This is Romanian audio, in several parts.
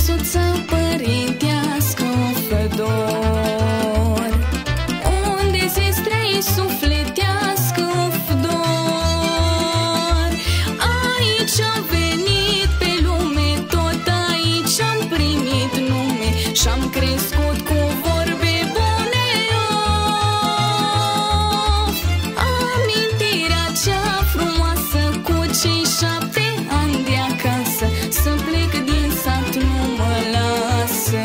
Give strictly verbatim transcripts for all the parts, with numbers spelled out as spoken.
căsuță părintească of dor, unde zestrei sufletească of dor. Aici am venit pe lume, tot aici am primit nume și-am crescut cu vorbe bune of. Amintirea cea frumoasă cu cei șapte ani de acasă, să plec din sat nu mă lasă.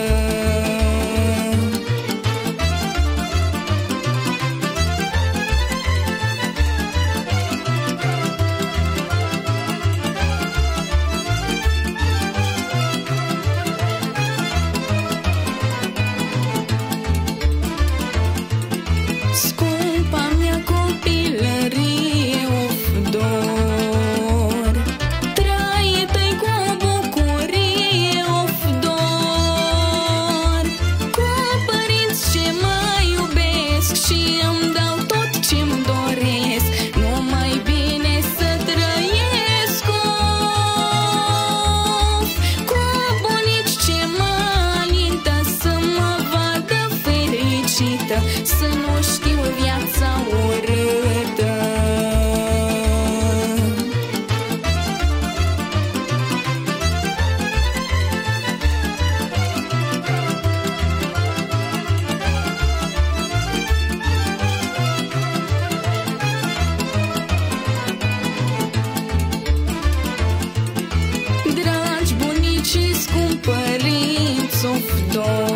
Scumpa mea copilărie of dor, trăită-i cu bucurie of dor, cu părinți ce mă iubesc și îmi dau tot ce-mi doresc, numai bine să trăiesc of. Cu bunici ce mă alintă să mă vadă fericită, să nu știu viața urâtă. Dragi bunici, scump părinți of dor,